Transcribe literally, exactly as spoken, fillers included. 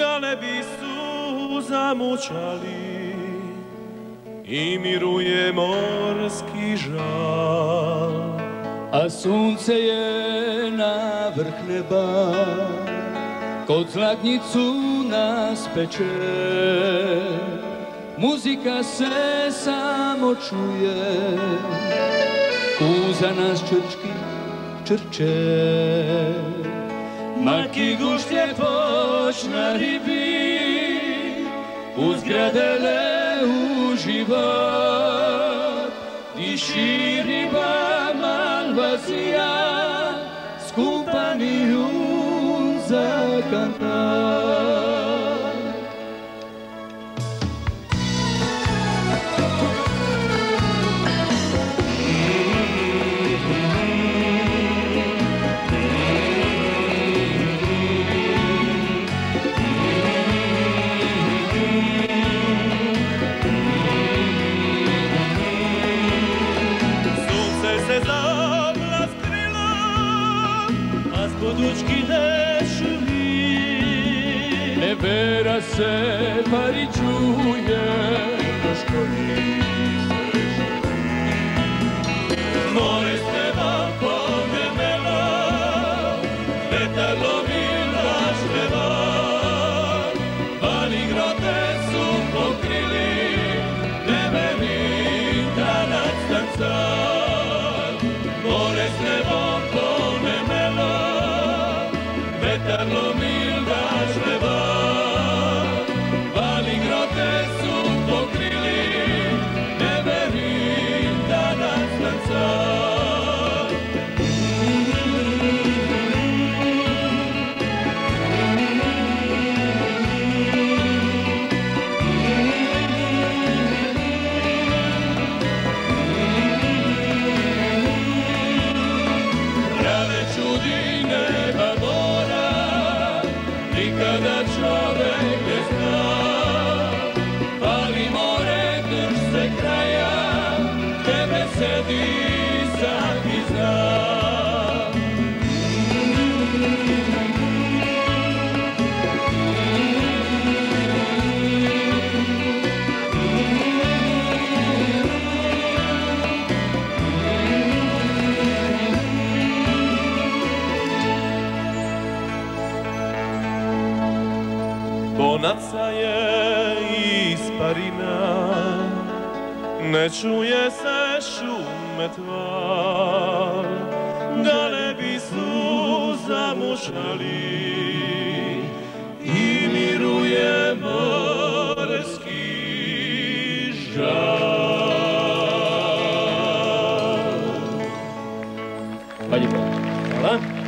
galebi su zamučali i miruje morski žal. A sunce je na vrh neba, kod zlatnicu nas peče. Muzika se samo čuje, uza nas črčki črče. Maki gušće počna ribi, uz gradele u život. Diši riba malvazija, skupani za kantar. Podučki dešuvi, nevera se paričuje, doškoli se živi. More s neba ponemelo, vetar lovi naš levar, vali grote su pokrili, nebevi tanac tancar. More s nebom ponemelo, vetar lomi naš levar, vali grote su pokrili, ne verim da nas tancar. Rade čudi neba mora, nikada čovek ne zna, ali more drž se kraja, tebe sedi svaki zna. Bonaca je isparina, ne čuje se šume tvar, galebi su zamučali i miruje morski žal. Hvala.